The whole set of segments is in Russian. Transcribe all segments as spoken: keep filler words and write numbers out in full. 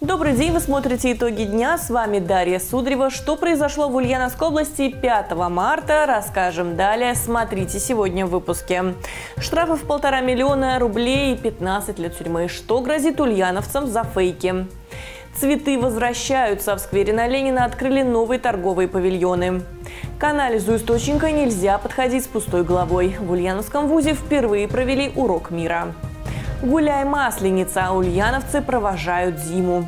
Добрый день, вы смотрите «Итоги дня». С вами Дарья Судрева. Что произошло в Ульяновской области пятого марта, расскажем далее. Смотрите сегодня в выпуске. Штрафы в полтора миллиона рублей и пятнадцать лет тюрьмы. Что грозит ульяновцам за фейки? Цветы возвращаются. В сквере на Ленина открыли новые торговые павильоны. К анализу источника нельзя подходить с пустой головой. В Ульяновском вузе впервые провели урок мира. Гуляй, Масленица, ульяновцы провожают зиму.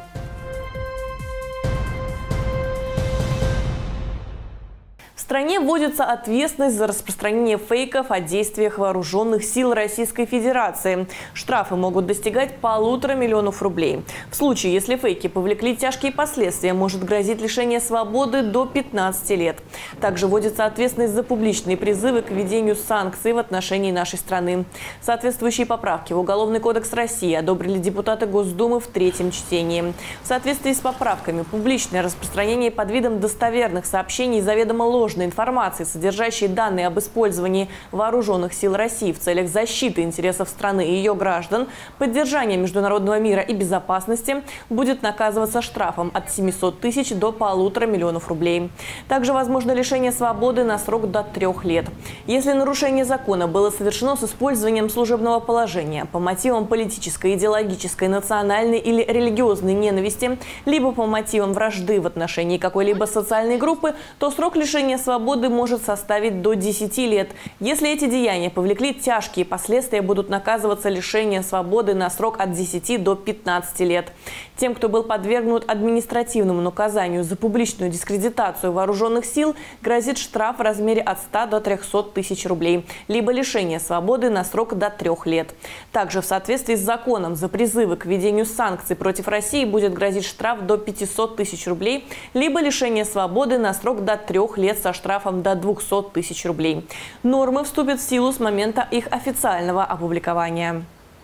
В стране вводится ответственность за распространение фейков о действиях вооруженных сил Российской Федерации. Штрафы могут достигать полутора миллионов рублей. В случае, если фейки повлекли тяжкие последствия, может грозить лишение свободы до пятнадцати лет. Также вводится ответственность за публичные призывы к введению санкций в отношении нашей страны. Соответствующие поправки в Уголовный кодекс России одобрили депутаты Госдумы в третьем чтении. В соответствии с поправками публичное распространение под видом достоверных сообщений заведомо ложной информации, содержащей данные об использовании вооруженных сил России в целях защиты интересов страны и ее граждан, поддержания международного мира и безопасности, будет наказываться штрафом от семисот тысяч до полутора миллионов рублей. Также возможно лишение свободы на срок до трех лет. Если нарушение закона было совершено с использованием служебного положения по мотивам политической, идеологической, национальной или религиозной ненависти, либо по мотивам вражды в отношении какой-либо социальной группы, то срок лишения свободы может составить до десяти лет. Если эти деяния повлекли тяжкие последствия, будут наказываться лишением свободы на срок от десяти до пятнадцати лет. Тем, кто был подвергнут административному наказанию за публичную дискредитацию вооруженных сил, грозит штраф в размере от ста до трёхсот тысяч рублей, либо лишение свободы на срок до трех лет. Также в соответствии с законом за призывы к введению санкций против России будет грозить штраф до пятисот тысяч рублей, либо лишение свободы на срок до трех лет со штрафом до двухсот тысяч рублей. Нормы вступят в силу с момента их официального опубликования.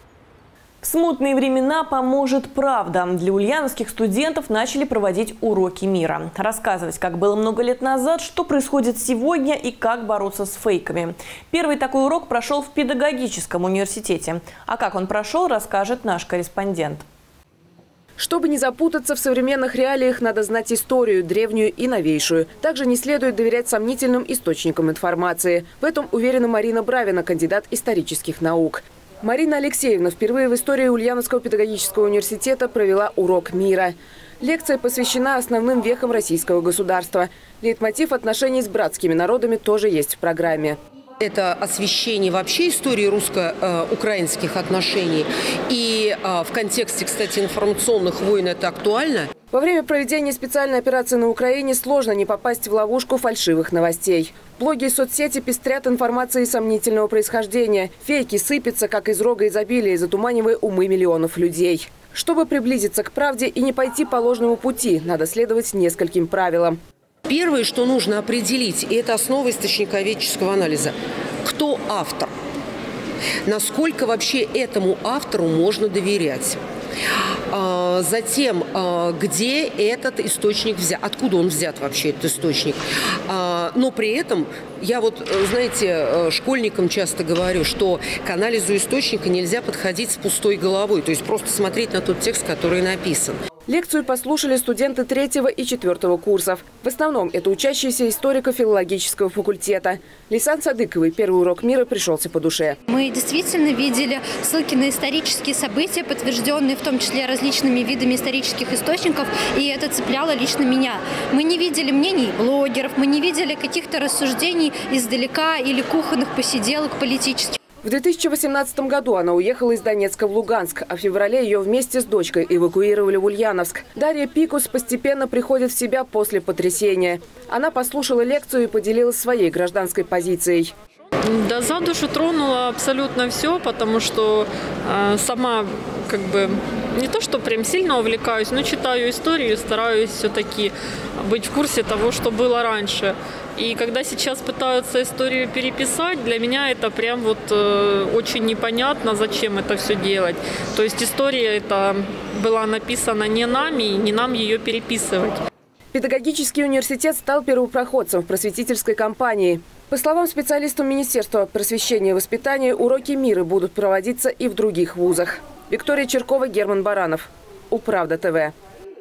В смутные времена поможет правда. Для ульяновских студентов начали проводить уроки мира. Рассказывать, как было много лет назад, что происходит сегодня и как бороться с фейками. Первый такой урок прошел в педагогическом университете. А как он прошел, расскажет наш корреспондент. Чтобы не запутаться в современных реалиях, надо знать историю, древнюю и новейшую. Также не следует доверять сомнительным источникам информации. В этом уверена Марина Бравина, кандидат исторических наук. Марина Алексеевна впервые в истории Ульяновского педагогического университета провела урок мира. Лекция посвящена основным вехам российского государства. Лейтмотив отношений с братскими народами тоже есть в программе. Это освещение вообще истории русско-украинских отношений. И в контексте, кстати, информационных войн это актуально. Во время проведения специальной операции на Украине сложно не попасть в ловушку фальшивых новостей. Блоги и соцсети пестрят информацией сомнительного происхождения. Фейки сыпятся, как из рога изобилия, затуманивая умы миллионов людей. Чтобы приблизиться к правде и не пойти по ложному пути, надо следовать нескольким правилам. Первое, что нужно определить, и это основа источниковедческого анализа. Кто автор? Насколько вообще этому автору можно доверять? Затем, где этот источник взят, откуда он взят вообще, этот источник. Но при этом, я вот, знаете, школьникам часто говорю, что к анализу источника нельзя подходить с пустой головой, то есть просто смотреть на тот текст, который написан. Лекцию послушали студенты третьего и четвертого курсов. В основном это учащиеся историко-филологического факультета. Лейсан Садыковой первый урок мира пришелся по душе. Мы действительно видели ссылки на исторические события, подтвержденные в том числе различными видами исторических источников, и это цепляло лично меня. Мы не видели мнений блогеров, мы не видели каких-то рассуждений издалека или кухонных посиделок политических. В две тысячи восемнадцатом году она уехала из Донецка в Луганск, а в феврале ее вместе с дочкой эвакуировали в Ульяновск. Дарья Пикус постепенно приходит в себя после потрясения. Она послушала лекцию и поделилась своей гражданской позицией. Да, за душу тронуло абсолютно все, потому что э, сама как бы не то, что прям сильно увлекаюсь, но читаю историю, стараюсь все-таки быть в курсе того, что было раньше. И когда сейчас пытаются историю переписать, для меня это прям вот э, очень непонятно, зачем это все делать. То есть история эта была написана не нами, и не нам ее переписывать. Педагогический университет стал первопроходцем в просветительской кампании. По словам специалистов Министерства просвещения и воспитания, уроки мира будут проводиться и в других вузах. Виктория Черкова, Герман Баранов. Управда ТВ.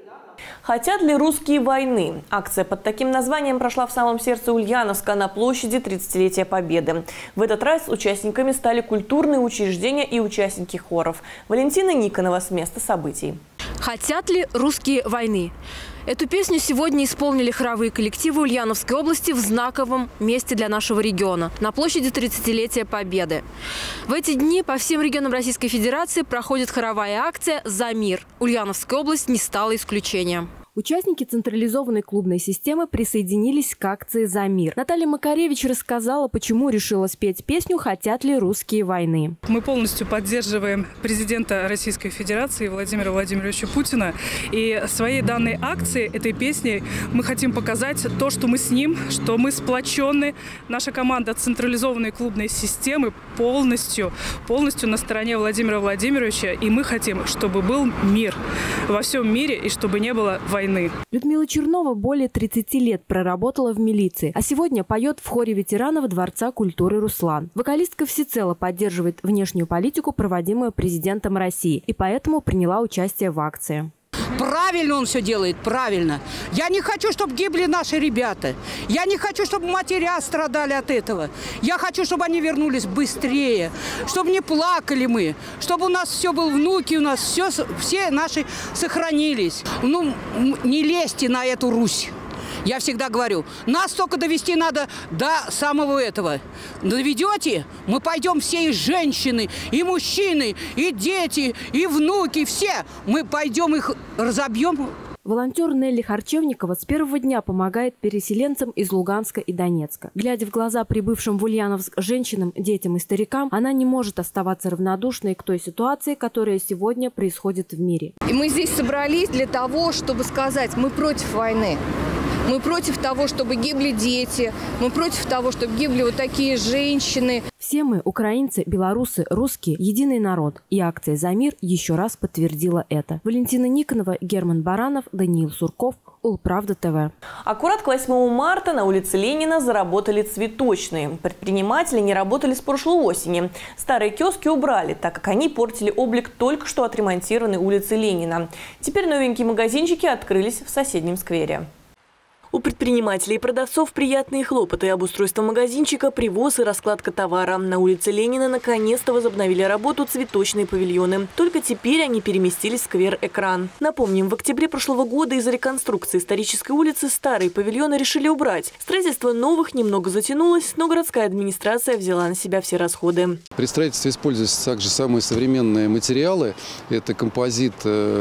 Хотят ли русские войны? Акция под таким названием прошла в самом сердце Ульяновска на площади тридцатилетия Победы. В этот раз участниками стали культурные учреждения и участники хоров. Валентина Никонова с места событий. Хотят ли русские войны? Эту песню сегодня исполнили хоровые коллективы Ульяновской области в знаковом месте для нашего региона – на площади тридцатилетия Победы. В эти дни по всем регионам Российской Федерации проходит хоровая акция «За мир». Ульяновская область не стала исключением. Участники централизованной клубной системы присоединились к акции «За мир». Наталья Макаревич рассказала, почему решила спеть песню «Хотят ли русские войны». Мы полностью поддерживаем президента Российской Федерации Владимира Владимировича Путина. И своей данной акции, этой песней, мы хотим показать то, что мы с ним, что мы сплочены. Наша команда централизованной клубной системы полностью, полностью на стороне Владимира Владимировича. И мы хотим, чтобы был мир во всем мире и чтобы не было войны. Людмила Чернова более тридцати лет проработала в милиции, а сегодня поет в хоре ветеранов Дворца культуры «Руслан». Вокалистка всецело поддерживает внешнюю политику, проводимую президентом России, и поэтому приняла участие в акции. Правильно он все делает, правильно. Я не хочу, чтобы гибли наши ребята. Я не хочу, чтобы матеря страдали от этого. Я хочу, чтобы они вернулись быстрее, чтобы не плакали мы, чтобы у нас все было, внуки у нас, все, все наши сохранились. Ну, не лезьте на эту Русь. Я всегда говорю, нас только довести надо до самого этого. Доведете, мы пойдем все и женщины, и мужчины, и дети, и внуки, все. Мы пойдем их разобьем. Волонтер Нелли Харчевникова с первого дня помогает переселенцам из Луганска и Донецка. Глядя в глаза прибывшим в Ульяновск женщинам, детям и старикам, она не может оставаться равнодушной к той ситуации, которая сегодня происходит в мире. И мы здесь собрались для того, чтобы сказать, мы против войны. Мы против того, чтобы гибли дети. Мы против того, чтобы гибли вот такие женщины. Все мы, украинцы, белорусы, русские, единый народ. И акция «За мир» еще раз подтвердила это. Валентина Никонова, Герман Баранов, Даниил Сурков, Улправда ТВ. Аккурат к восьмому марта на улице Ленина заработали цветочные. Предприниматели не работали с прошлой осени. Старые киоски убрали, так как они портили облик только что отремонтированной улицы Ленина. Теперь новенькие магазинчики открылись в соседнем сквере. У предпринимателей и продавцов приятные хлопоты. Обустройство магазинчика, привоз и раскладка товара. На улице Ленина наконец-то возобновили работу цветочные павильоны. Только теперь они переместились в сквер «Экран». Напомним, в октябре прошлого года из-за реконструкции исторической улицы старые павильоны решили убрать. Строительство новых немного затянулось, но городская администрация взяла на себя все расходы. При строительстве используются также самые современные материалы. Это композит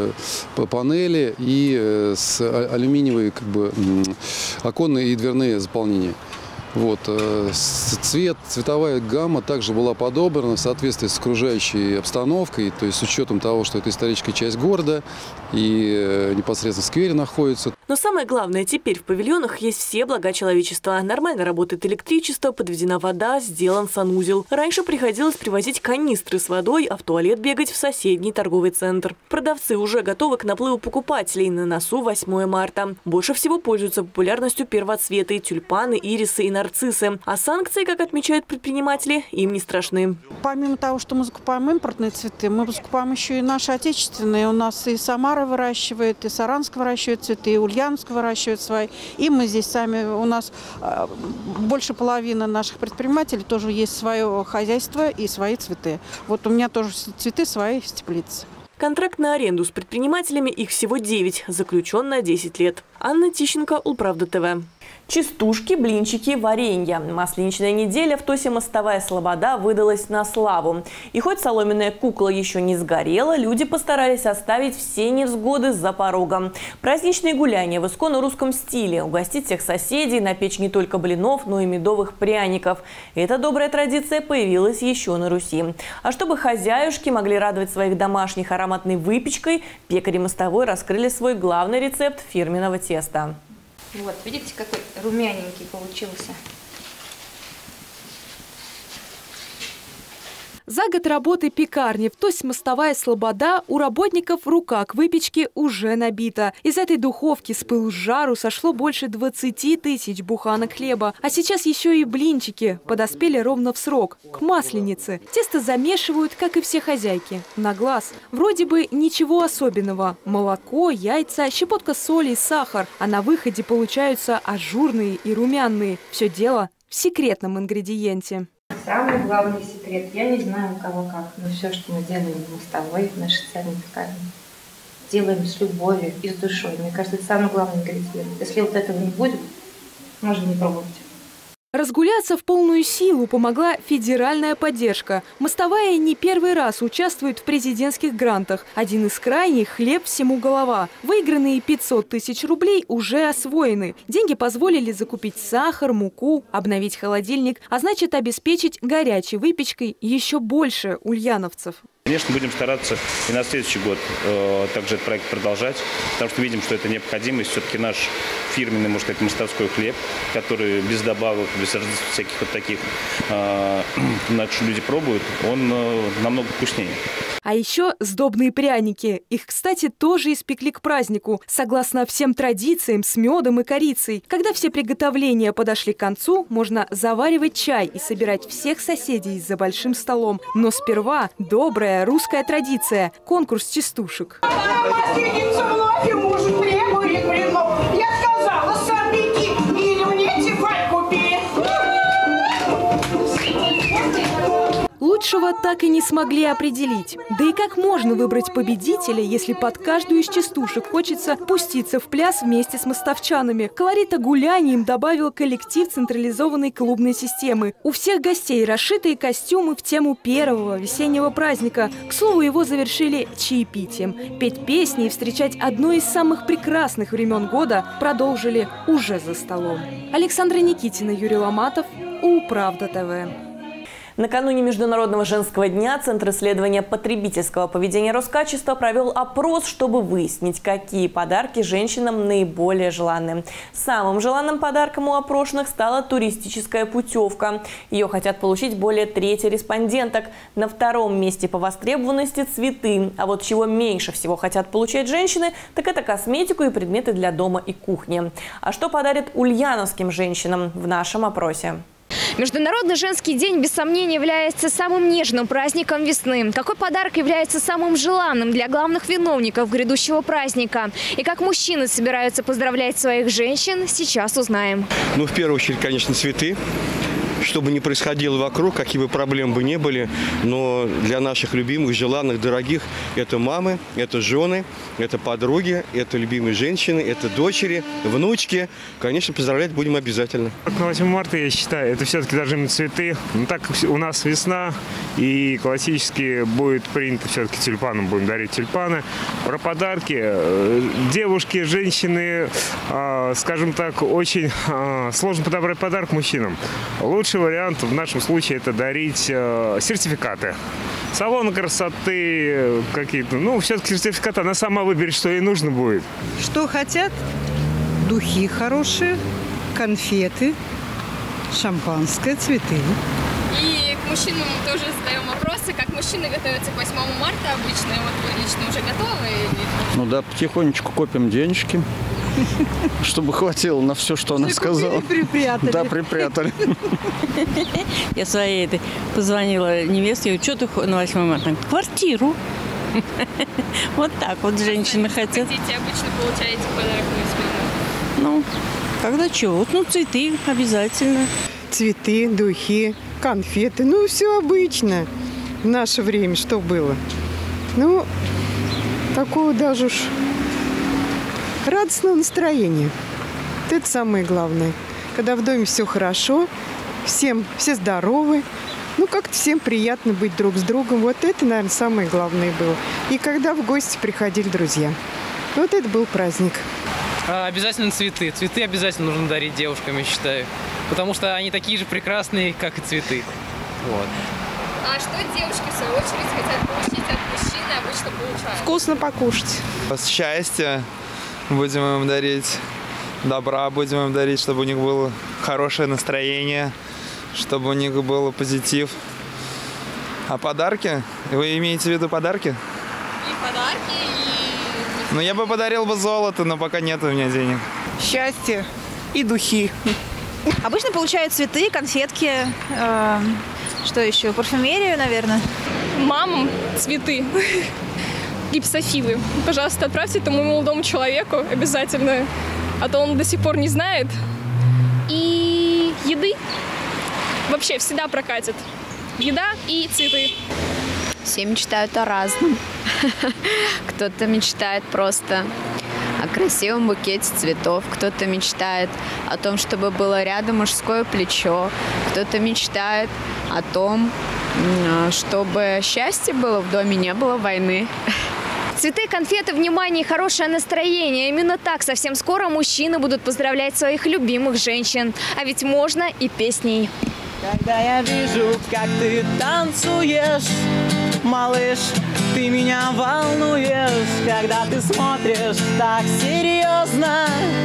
панели и с алюминиевой как бы оконные и дверные заполнения. Вот. Цвет, цветовая гамма также была подобрана в соответствии с окружающей обстановкой, то есть с учетом того, что это историческая часть города и непосредственно в сквере находится. Но самое главное, теперь в павильонах есть все блага человечества. Нормально работает электричество, подведена вода, сделан санузел. Раньше приходилось привозить канистры с водой, а в туалет бегать в соседний торговый центр. Продавцы уже готовы к наплыву покупателей. На носу восьмое марта. Больше всего пользуются популярностью первоцветы, тюльпаны, ирисы и нарциссы. А санкции, как отмечают предприниматели, им не страшны. Помимо того, что мы закупаем импортные цветы, мы закупаем еще и наши отечественные. У нас и Самара выращивает, и Саранск выращивает цветы, и Ульяновск выращивает свои. И мы здесь сами, у нас больше половины наших предпринимателей тоже есть свое хозяйство и свои цветы. Вот у меня тоже цветы свои в теплице. Контракт на аренду с предпринимателями, их всего девять, заключен на десять лет. Анна Тищенко, Улправда ТВ. Частушки, блинчики, варенья. Масленичная неделя в ТОСе «Мостовая Слобода» выдалась на славу. И хоть соломенная кукла еще не сгорела, люди постарались оставить все невзгоды за порогом. Праздничные гуляния в исконно русском стиле. Угостить всех соседей, напечь не только блинов, но и медовых пряников. Эта добрая традиция появилась еще на Руси. А чтобы хозяюшки могли радовать своих домашних ароматной выпечкой, пекари Мостовой раскрыли свой главный рецепт фирменного теста. Вот, видите, какой румяненький получился. За год работы пекарни в Тость Мостовая Слобода у работников рука к выпечке уже набита. Из этой духовки с пылу с жару сошло больше двадцати тысяч буханок хлеба. А сейчас еще и блинчики подоспели ровно в срок, к Масленице. Тесто замешивают, как и все хозяйки, на глаз. Вроде бы ничего особенного. Молоко, яйца, щепотка соли и сахар. А на выходе получаются ажурные и румяные. Все дело в секретном ингредиенте. Самый главный секрет, я не знаю у кого как, но все, что мы делаем в Мостовой, в нашей социальной пекарне, делаем с любовью и с душой. Мне кажется, это самый главный ингредиент. Если вот этого не будет, можно не пробовать. Разгуляться в полную силу помогла федеральная поддержка. Мостовая не первый раз участвует в президентских грантах. Один из крайних – хлеб всему голова. Выигранные пятьсот тысяч рублей уже освоены. Деньги позволили закупить сахар, муку, обновить холодильник, а значит обеспечить горячей выпечкой еще больше ульяновцев. Конечно, будем стараться и на следующий год э, также этот проект продолжать, потому что видим, что это необходимость. Все-таки наш фирменный, можно сказать, мостовской хлеб, который без добавок, без всяких вот таких э, значит, люди пробуют, он э, намного вкуснее. А еще сдобные пряники. Их, кстати, тоже испекли к празднику. Согласно всем традициям, с медом и корицей. Когда все приготовления подошли к концу, можно заваривать чай и собирать всех соседей за большим столом. Но сперва добрая русская традиция – конкурс частушек. Лучшего так и не смогли определить. Да и как можно выбрать победителя, если под каждую из частушек хочется пуститься в пляс вместе с мостовчанами? Колорита гуляний им добавил коллектив централизованной клубной системы. У всех гостей расшитые костюмы в тему первого весеннего праздника. К слову, его завершили чаепитием. Петь песни и встречать одно из самых прекрасных времен года продолжили уже за столом. Александра Никитина, Юрий Ломатов, Управда ТВ. Накануне Международного женского дня Центр исследования потребительского поведения Роскачества провел опрос, чтобы выяснить, какие подарки женщинам наиболее желанны. Самым желанным подарком у опрошенных стала туристическая путевка. Ее хотят получить более трети респонденток. На втором месте по востребованности – цветы. А вот чего меньше всего хотят получать женщины, так это косметику и предметы для дома и кухни. А что подарит ульяновским женщинам в нашем опросе? Международный женский день, без сомнения, является самым нежным праздником весны. Какой подарок является самым желанным для главных виновников грядущего праздника? И как мужчины собираются поздравлять своих женщин, сейчас узнаем. Ну, в первую очередь, конечно, цветы. Что бы ни происходило вокруг, какие бы проблемы бы ни были, но для наших любимых, желанных, дорогих – это мамы, это жены, это подруги, это любимые женщины, это дочери, внучки. Конечно, поздравлять будем обязательно. На восьмое марта, я считаю, это все-таки должны быть цветы. Но так как у нас весна, и классически будет принято все-таки тюльпанам, будем дарить тюльпаны. Про подарки. Девушки, женщины, скажем так, очень сложно подобрать подарок мужчинам. Лучший вариант в нашем случае – это дарить э, сертификаты. Салон красоты какие-то. Ну, все-таки сертификаты она сама выберет, что ей нужно будет. Что хотят? Духи хорошие, конфеты, шампанское, цветы. И к мужчинам мы тоже задаем вопросы, как мужчины готовятся к восьмому марта обычно. Вот вы лично уже готовы? Ну да, потихонечку копим денежки. Чтобы хватило на все, что она сказала. Припрятали. Да, припрятали. Я своей этой позвонила невестке, что ты на восьмое марта? Квартиру. Вот так вот женщины хотят. Хотите, обычно получаете подарок на Ну, когда чего? Ну, цветы обязательно. Цветы, духи, конфеты. Ну, все обычно. В наше время что было? Ну, такого даже уж... радостного настроения. Это самое главное. Когда в доме все хорошо, всем, все здоровы, ну, как-то всем приятно быть друг с другом. Вот это, наверное, самое главное было. И когда в гости приходили друзья. Вот это был праздник. А, обязательно цветы. Цветы обязательно нужно дарить девушкам, я считаю. Потому что они такие же прекрасные, как и цветы. Вот. А что девушки, в свою очередь, хотят получить от мужчины, обычно получают? Вкусно покушать. Счастье. Будем им дарить добра, будем им дарить, чтобы у них было хорошее настроение, чтобы у них был позитив. А подарки? Вы имеете в виду подарки? И подарки, и... Ну, я бы подарил бы золото, но пока нет у меня денег. Счастье и духи. Обычно получают цветы, конфетки, э, что еще, парфюмерию, наверное. Мамам цветы, гипсофилы. Пожалуйста, отправьте этому молодому человеку обязательно, а то он до сих пор не знает. И еды вообще всегда прокатит. Еда и цветы. Все мечтают о разном. Кто-то мечтает просто о красивом букете цветов, кто-то мечтает о том, чтобы было рядом мужское плечо, кто-то мечтает о том, чтобы счастье было в доме, не было войны. Цветы, конфеты, внимание и хорошее настроение. Именно так совсем скоро мужчины будут поздравлять своих любимых женщин. А ведь можно и песней. Когда я вижу, как ты танцуешь, малыш, ты меня волнуешь. Когда ты смотришь так серьезно,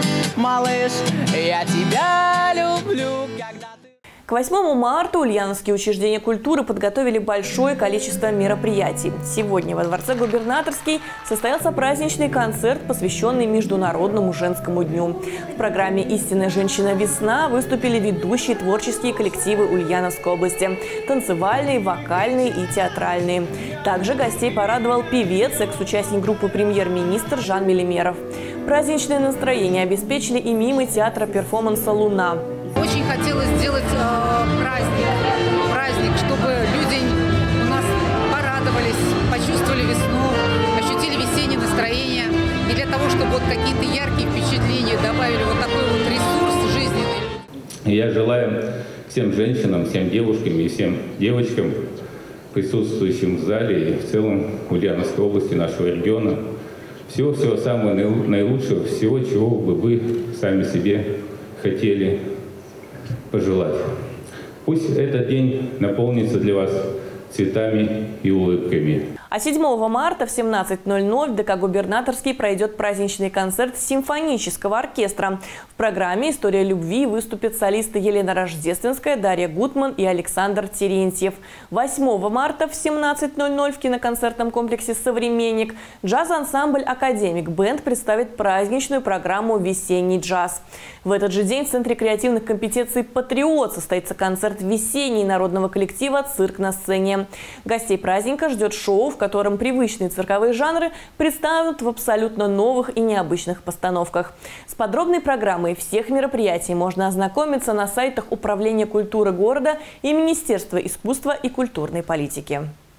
малыш, я тебя люблю. Когда ты... К восьмому марта ульяновские учреждения культуры подготовили большое количество мероприятий. Сегодня во Дворце Губернаторский состоялся праздничный концерт, посвященный Международному женскому дню. В программе «Истинная женщина. Весна» выступили ведущие творческие коллективы Ульяновской области – танцевальные, вокальные и театральные. Также гостей порадовал певец, экс-участник группы «Премьер-министр» Жан Мелимеров. Праздничное настроение обеспечили и мимы театра перформанса «Луна». Очень хотелось сделать э, праздник, праздник, чтобы люди у нас порадовались, почувствовали весну, ощутили весеннее настроение. И для того, чтобы вот какие-то яркие впечатления добавили вот такой вот ресурс жизненный. Я желаю всем женщинам, всем девушкам и всем девочкам, присутствующим в зале и в целом в Ульяновской области, нашего региона, всего-всего самого наилучшего, всего, чего бы вы сами себе хотели пожелать. Пусть этот день наполнится для вас цветами и улыбками. А седьмого марта в семнадцать ноль ноль в ДК «Губернаторский» пройдет праздничный концерт симфонического оркестра. В программе «История любви» выступят солисты Елена Рождественская, Дарья Гутман и Александр Терентьев. восьмого марта в семнадцать ноль ноль в киноконцертном комплексе «Современник» джаз-ансамбль «Академик Бенд» представит праздничную программу «Весенний джаз». В этот же день в Центре креативных компетенций «Патриот» состоится концерт весенний народного коллектива «Цирк на сцене». Гостей праздника ждет шоу, в котором привычные цирковые жанры представят в абсолютно новых и необычных постановках. С подробной программой всех мероприятий можно ознакомиться на сайтах Управления культуры города и Министерства искусства и культурной политики.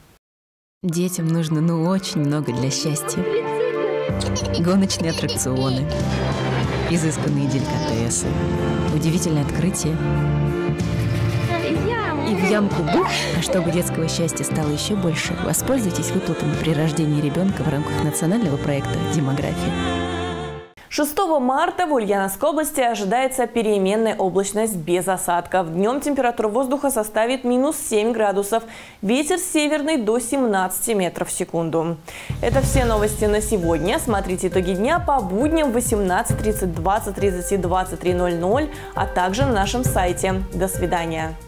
Детям нужно ну очень много для счастья. Гоночные аттракционы, изысканные деликатесы, удивительные открытия. И в ямку бух, а чтобы детского счастья стало еще больше, воспользуйтесь выплатами при рождении ребенка в рамках национального проекта «Демография». шестого марта в Ульяновской области ожидается переменная облачность без осадков. Днем температура воздуха составит минус семь градусов. Ветер северный до семнадцати метров в секунду. Это все новости на сегодня. Смотрите итоги дня по будням в восемнадцать тридцать, двадцать тридцать и двадцать три ноль ноль, а также на нашем сайте. До свидания.